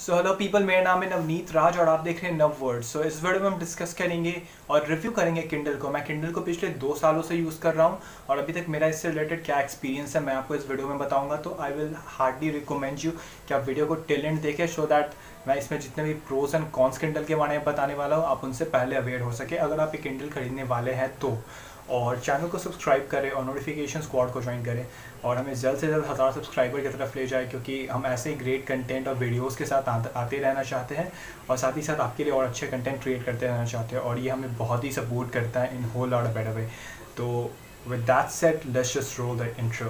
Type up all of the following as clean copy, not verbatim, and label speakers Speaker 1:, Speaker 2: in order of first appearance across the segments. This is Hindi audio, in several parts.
Speaker 1: सो हेलो पीपल, मेरा नाम है नवनीत राज और आप देख रहे हैं नव वर्ड। सो इस वीडियो में हम डिस्कस करेंगे और रिव्यू करेंगे किंडल को। मैं किंडल को पिछले 2 सालों से यूज़ कर रहा हूँ और अभी तक मेरा इससे रिलेटेड क्या एक्सपीरियंस है मैं आपको इस वीडियो में बताऊंगा। तो I will hardly recommend you कि आप वीडियो को टिल एंड देखें, सो दैट मैं इसमें जितने भी प्रोज एंड कॉन्स किंडल के बारे में बताने वाला हूँ आप उनसे पहले अवेयर हो सके अगर आप ये किंडल खरीदने वाले हैं तो। और चैनल को सब्सक्राइब करें और नोटिफिकेशन स्क्वाड को ज्वाइन करें और हमें जल्द से जल्द 1000 सब्सक्राइबर की तरफ ले जाए, क्योंकि हम ऐसे ही ग्रेट कंटेंट और वीडियोस के साथ आते रहना चाहते हैं और साथ ही साथ आपके लिए और अच्छे कंटेंट क्रिएट करते रहना चाहते हैं और ये हमें बहुत ही सपोर्ट करता है in whole lot better way. तो with that said let's just roll the intro.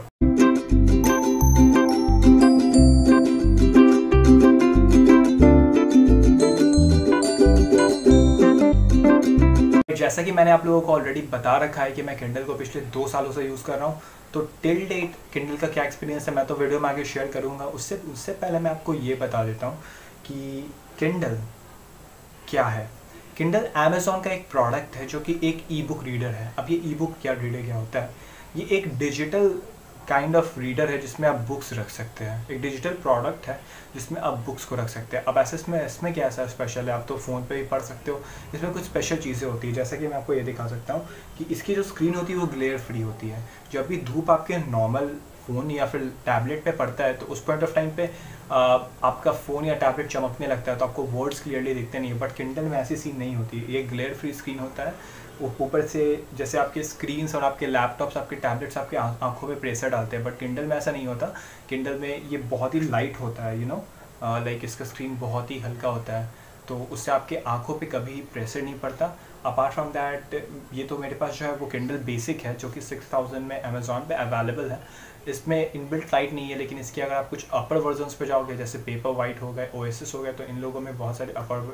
Speaker 1: जैसा कि मैंने आप लोगों को ऑलरेडी बता रखा है कि मैं किंडल को पिछले 2 सालों से यूज़ कर रहा हूँ, तो टिल डेट किंडल का क्या एक्सपीरियंस है मैं तो वीडियो में आगे शेयर करूँगा। उससे पहले मैं आपको ये बता देता हूँ कि किंडल क्या है। किंडल अमेज़ॉन का एक प्रोडक्ट है जो कि एक ई बुक रीडर है। अब ये ई बुक क्या रीडर क्या होता है, ये एक डिजिटल काइंड ऑफ रीडर है जिसमें आप बुक्स रख सकते हैं। एक डिजिटल प्रोडक्ट है जिसमें आप बुक्स को रख सकते हैं। अब ऐसे इसमें क्या ऐसा स्पेशल है, आप तो फ़ोन पे भी पढ़ सकते हो। इसमें कुछ स्पेशल चीज़ें होती है, जैसा कि मैं आपको ये दिखा सकता हूँ कि इसकी जो स्क्रीन होती है वो ग्लेयर फ्री होती है। जब भी धूप आपके नॉर्मल फ़ोन या फिर टैबलेट पे पड़ता है तो उस पॉइंट ऑफ टाइम पे आपका फ़ोन या टैबलेट चमकने लगता है तो आपको वर्ड्स क्लियरली दिखते नहीं है। बट किंडल में ऐसी सीन नहीं होती, ये ग्लेयर फ्री स्क्रीन होता है। ऊपर से जैसे आपके स्क्रीन्स और आपके लैपटॉप्स आपके टैबलेट्स आपके आंखों में प्रेशर डालते हैं, बट किंडल में ऐसा नहीं होता। किंडल में ये बहुत ही लाइट होता है, यू नो, लाइक इसका स्क्रीन बहुत ही हल्का होता है तो उससे आपके आंखों पे कभी प्रेशर नहीं पड़ता। अपार्ट फ्रॉम दैट ये तो मेरे पास जो है वो किंडल बेसिक है जो कि 6000 में अमेज़ॉन पे अवेलेबल है। इसमें इनबिल्ट लाइट नहीं है, लेकिन इसके अगर आप कुछ अपर वर्जन्स पे जाओगे जैसे पेपर वाइट हो गए, ओएसएस हो गए, तो इन लोगों में बहुत सारे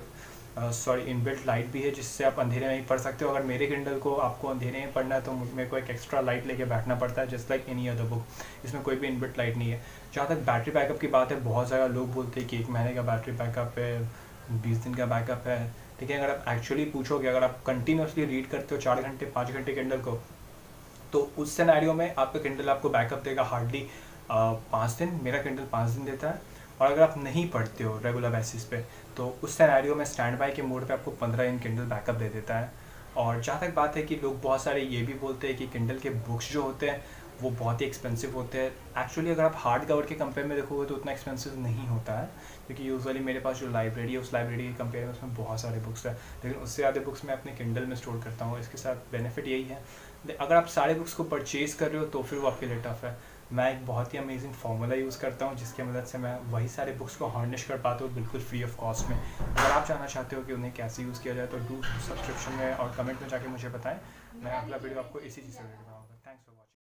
Speaker 1: इनबिल्ट लाइट भी है जिससे आप अंधेरे में ही पढ़ सकते हो। अगर मेरे किंडल को आपको अंधेरे में पढ़ना है तो मेरे को एक एक्स्ट्रा लाइट लेके बैठना पड़ता है, just like any other book. इसमें कोई भी इनबिल्ट लाइट नहीं है। जहाँ तक बैटरी बैकअप की बात है, बहुत ज़्यादा लोग बोलते हैं कि 1 महीने का बैटरी बैकअप है, 20 दिन का बैकअप है। ठीक है, अगर आप एक्चुअली पूछोगे, अगर आप कंटिन्यूसली रीड करते हो 4 घंटे 5 घंटे किंडल को, तो उस सिनेरियो में आपका किंडल आपको बैकअप देगा हार्डली 5 दिन। मेरा किंडल 5 दिन देता है। और अगर आप नहीं पढ़ते हो रेगुलर बेसिस पे तो उस सिनेरियो में स्टैंड बाय के मोड पे आपको 15 दिन किंडल बैकअप दे देता है। और जहाँ तक बात है कि लोग बहुत सारे ये भी बोलते हैं कि किंडल के बुक्स जो होते हैं वो बहुत ही एक्सपेंसिव होते हैं। एक्चुअली अगर आप हार्ड कवर के कंपेयर में देखोगे तो उतना एक्सपेंसिव नहीं होता है, क्योंकि यूजुअली मेरे पास जो लाइब्रेरी है उस लाइब्रेरी के कंपेयर में उसमें बहुत सारे बुक्स हैं, लेकिन उससे ज़्यादा बुक्स मैं अपने किंडल में स्टोर करता हूँ। इसके साथ बेनिफिट यही है, अगर आप सारे बुक्स को परचेज़ कर रहे हो तो फिर वो आपके लिए टफ है। मैं एक बहुत ही अमेजिंग फार्मूला यूज़ करता हूँ जिसकी मदद से मैं वही सारे बुक्स को हार्नेश कर पाता हूँ बिल्कुल फ्री ऑफ कॉस्ट में। अगर आप जानना चाहते हो कि उन्हें कैसे यूज़ किया जाए तो डू सब्सक्रिप्शन में और कमेंट में जाके मुझे बताएं। मैं अगला वीडियो आपको इसी चीज़ से रिलेटेड बनाऊँगा। Thanks for watching.